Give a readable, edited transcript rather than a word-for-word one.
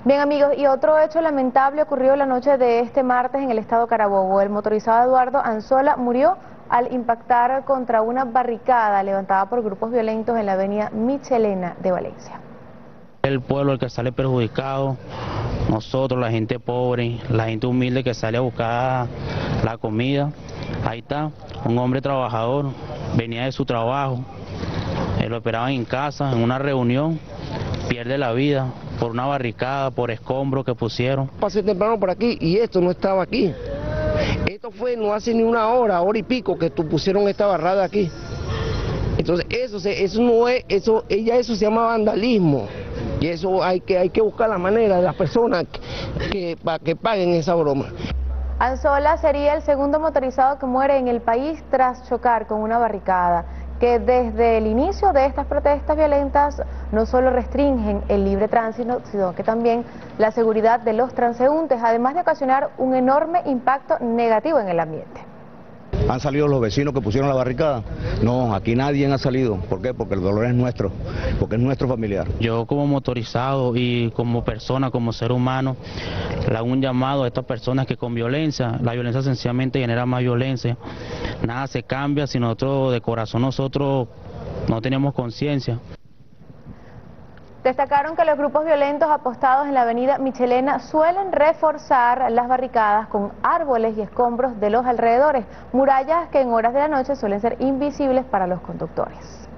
Bien amigos, y otro hecho lamentable ocurrió la noche de este martes en el estado Carabobo. El motorizado Eduardo Anzola murió al impactar contra una barricada levantada por grupos violentos en la avenida Michelena de Valencia. El pueblo el que sale perjudicado, nosotros, la gente pobre, la gente humilde que sale a buscar la comida. Ahí está, un hombre trabajador, venía de su trabajo, lo esperaban en casa, en una reunión, pierde la vida por una barricada, por escombros que pusieron. Pasé temprano por aquí y esto no estaba aquí. Esto fue no hace ni una hora y pico que pusieron esta barrada aquí. Entonces eso no es, eso se llama vandalismo. Y eso hay que buscar la manera de las personas para que paguen esa broma. Anzola sería el segundo motorizado que muere en el país tras chocar con una barricada, que desde el inicio de estas protestas violentas no solo restringen el libre tránsito, sino que también la seguridad de los transeúntes, además de ocasionar un enorme impacto negativo en el ambiente. ¿Han salido los vecinos que pusieron la barricada? No, aquí nadie ha salido. ¿Por qué? Porque el dolor es nuestro, porque es nuestro familiar. Yo como motorizado y como persona, como ser humano, le hago un llamado a estas personas que con violencia, la violencia sencillamente genera más violencia. Nada se cambia si nosotros de corazón nosotros no tenemos conciencia. Destacaron que los grupos violentos apostados en la avenida Michelena suelen reforzar las barricadas con árboles y escombros de los alrededores, murallas que en horas de la noche suelen ser invisibles para los conductores.